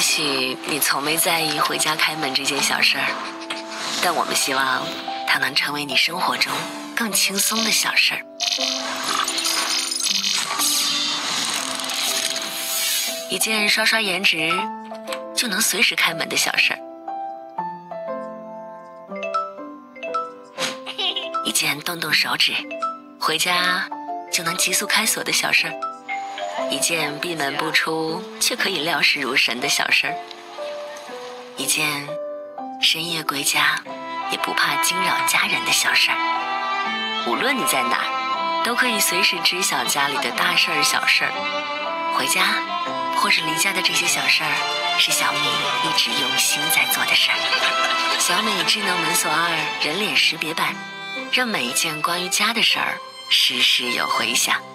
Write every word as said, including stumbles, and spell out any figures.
许你从没在意回家开门这件小事儿，但我们希望它能成为你生活中更轻松的小事儿。一件刷刷颜值就能随时开门的小事儿，一件动动手指回家就能急速开锁的小事儿，一件闭门不出却可以料事如神的小事儿，一件深夜归家也不怕惊扰家人的小事儿。无论你在哪儿，都可以随时知晓家里的大事儿小事儿。回家或是离家的这些小事儿，是小米一直用心在做的事儿。小米智能门锁二人脸识别版，让每一件关于家的事儿时时有回响。